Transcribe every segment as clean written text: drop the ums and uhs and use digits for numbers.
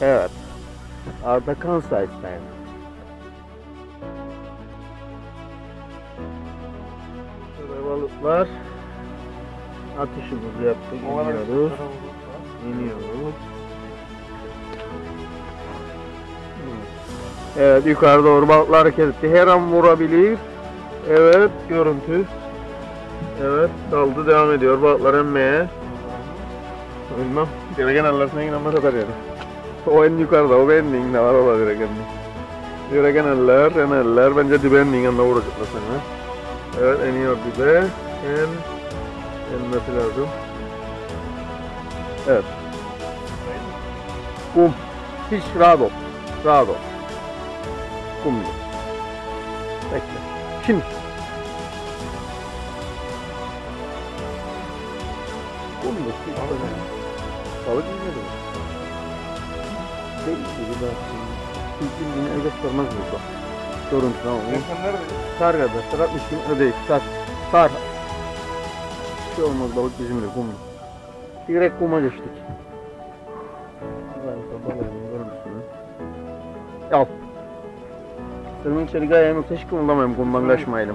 Evet. Arda Kansay'dayım. Şöyle balıklar. Atışımızı yaptık. İniyoruz. İniyoruz. Evet, yukarı doğru balıklar hareket etti. Her an vurabilir. Evet, görüntü. Evet, daldı devam ediyor balıklar emmeye. Bilmem. Direken ellersine inanma kadar yani. O en yukarıda, o beğendiğin ne var ola direken. Direken eller, bence dibeğin yanına vuracaklar sana. Evet, iniyor dibe. Enmesi lazım. Evet. Kum. Hiç rahat ol. Rahat ol. Kum. Bekle. Şimdi. Kum mu? Balık izledi mi? Değil mi? Bildiğini el göstermez burada. Görüntü tamam mı? Sar kardeşler 60 gün ödeyiz. Sar. Bir şey olmaz balık bizimle kum. Direkt kuma geçtik. Al. Sırmın içeri gayet yoksa hiç kımıldamayayım kumdan kaçmayalım.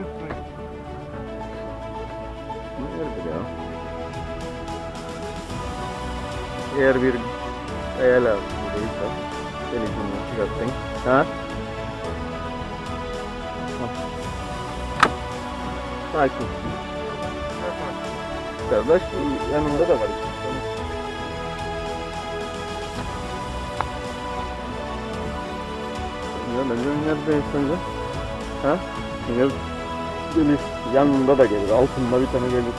Neredir ya? Eğer bir kaya lazım değilse seni kumdan çıkartayım. Ha? Sakin. Kardeş yanında da var. Ya bence neredeyiz sence? Ha? Gelir. Yanında da gelir. Altında bir tane gelir.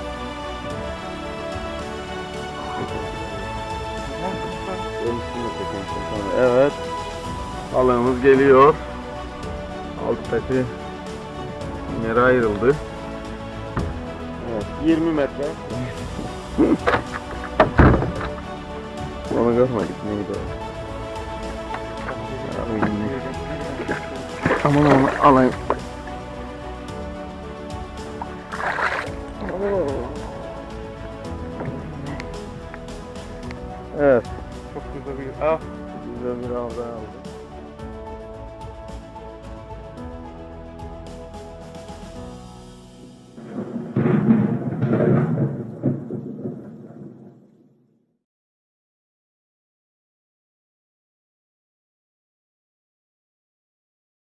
Evet. Balığımız geliyor. Alttaki yere ayrıldı. Evet. 20 metre. Onu görmedik neydi o? Aman onu alayım. Evet. Çok güzel bir av. Güzel bir av aldı.